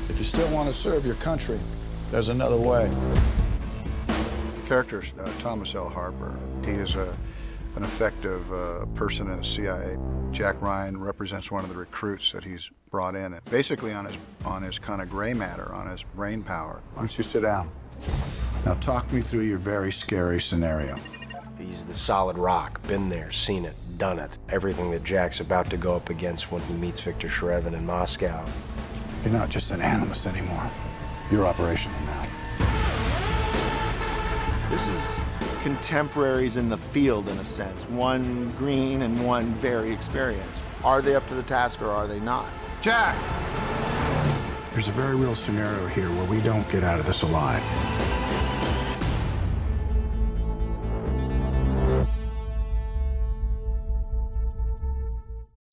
If you still want to serve your country, there's another way. The character is Thomas L. Harper. He is an effective person in the CIA. Jack Ryan represents one of the recruits that he's brought in, basically on his kind of gray matter, on his brain power. Why don't you sit down? Now talk me through your very scary scenario. He's the solid rock, been there, seen it, done it. Everything that Jack's about to go up against when he meets Victor Shrevin in Moscow. You're not just an animus anymore. You're operational now. This is contemporaries in the field, in a sense. One green and one very experienced. Are they up to the task or are they not? Jack! There's a very real scenario here where we don't get out of this alive.